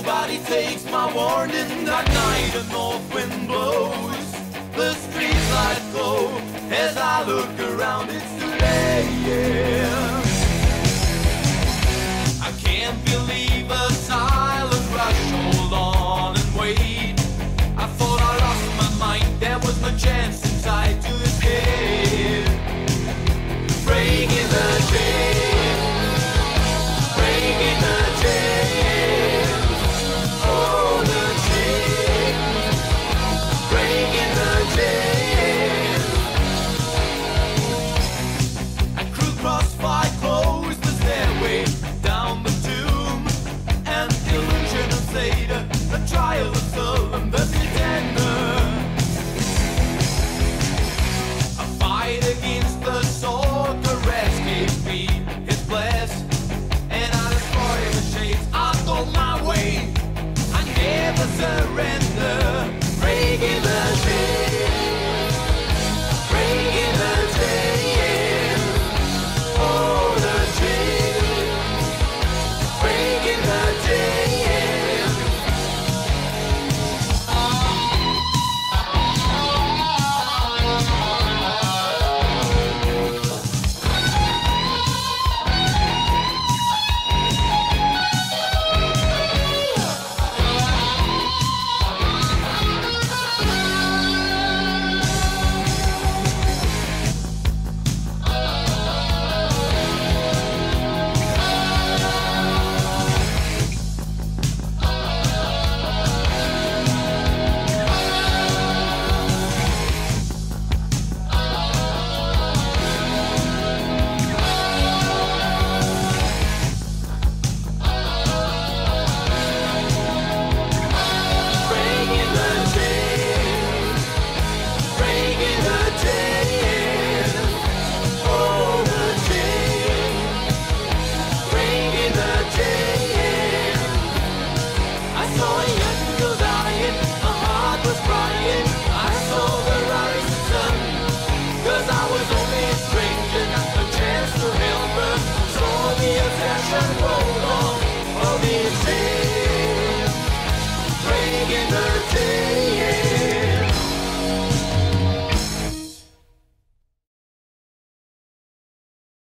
Nobody takes my warning. That night a north wind blows. The streets lights glow. As I look around, it's too late. I can't believe a silent rush. Hold on and wait. I thought I lost my mind. There was no chance inside to escape. Breaking the chain, breaking the chain. Oh, the chain, breaking the chain. A crew crossfire closed the stairway down the tomb. An illusion of Satan, the trial of soul and the pretender. A fight against the sword, the rest gave me his bless. And I destroyed the shades, I go my way, I never surrender.